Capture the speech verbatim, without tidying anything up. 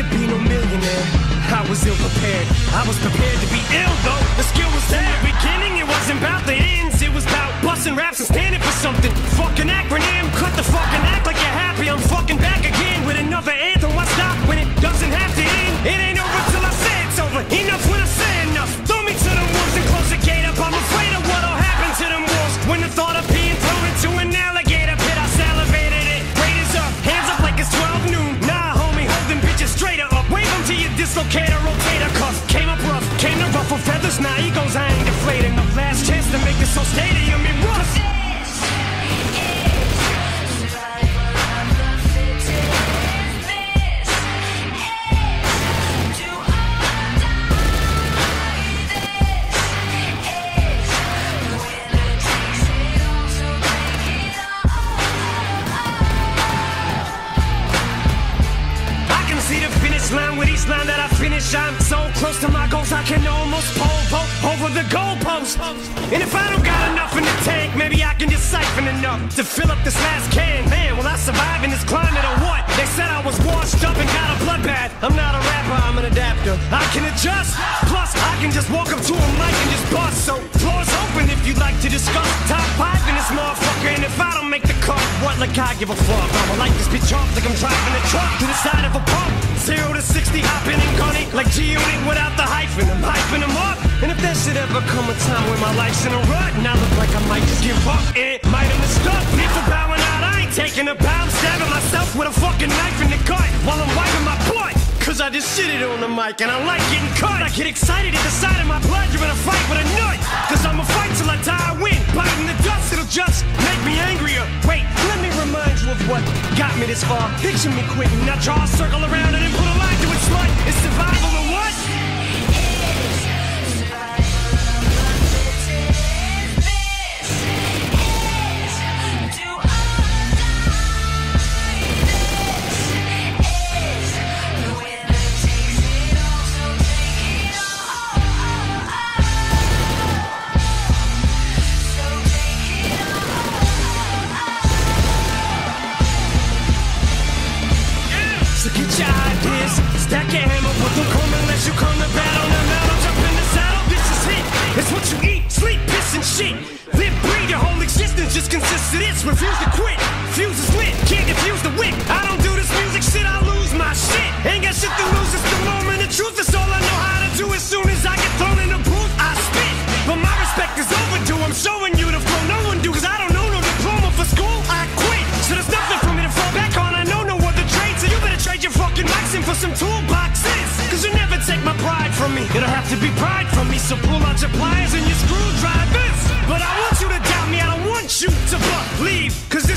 be no millionaire. I was ill prepared. I was prepared to be ill though. The skill was there. In the beginning, it wasn't about the ends. It was about busting raps and standing for something. Fucking acronym, cut the fucking act like you're happy. I'm fucking back again with another anthem. Why stop when it doesn't have to end? It ain't over till I say it's over. Enough when I say enough. Throw me to the wolves and close the gate up. I'm afraid of what'll happen to them wolves. When the thought of being thrown into an alligator pit, I salivated it. Raiders up, hands up like it's twelve noon. Nah, homie, hold them bitches straighter up. Wave them to your dislocator, rotator cuff. Came up rough, came to ruffle feathers. Now egos, I ain't deflating. The last chance to make this so stadium in rough. Line with each line that I finish, I'm so close to my goals I can almost pole vault over the goalpost. And if I don't got enough in the tank, maybe I can just siphon enough to fill up this last can. Man, will I survive in this climate or what? They said I was washed up and got a bloodbath. I'm not a rapper, I'm an adapter. I can adjust, plus I can just walk up to a mic and just bust. So floor's open if you'd like to discuss top five in this motherfucker. And if I don't make the cut, what like I give a fuck? I'ma light this bitch off like I'm driving a truck to the side of a pump. Zero to sixty, hopping and gunning like G-Unit without the hyphen. I'm hyping them up. And if there should ever come a time when my life's in a rut and I look like I might just give up, it might have missed up. People bowing out, I ain't taking a bow. I'm stabbing myself with a fucking knife in the gut while I'm wiping my butt. Cause I just shitted on the mic and I like getting cut. I get excited at the sight of my blood. You're in a fight with a nut. Cause I'ma fight till I die, I win. Biting the dust, it'll just make me angrier. Wait, let me remind you of what got me this far. Picture me quitting, now draw a circle around it and put a line to it, slut. It's survival or what? Stack your hammer, but don't come unless you come to battle. Now, now, don't jump in the saddle, this is it. It's what you eat, sleep, piss, and shit. Live, breathe, your whole existence just consists of this. Refuse to quit, fuse is lit, can't confuse the wick. I don't do this music shit, I lose my shit. Ain't got shit to lose, it's the moment of truth. It's all I know how to do. As soon as I get thrown in the booth, I spit. But my respect is overdue, I'm showing you the flow no one do. Cause I don't know no diploma for school, I quit. So there's nothing for me to fall back on, I know no other trade. So you better trade your fucking mics in for some toolboxes. Cause you never take my pride from me. It'll have to be pride from me. So pull out your pliers and your screwdrivers. But I want you to doubt me, I don't want you to believe. Cause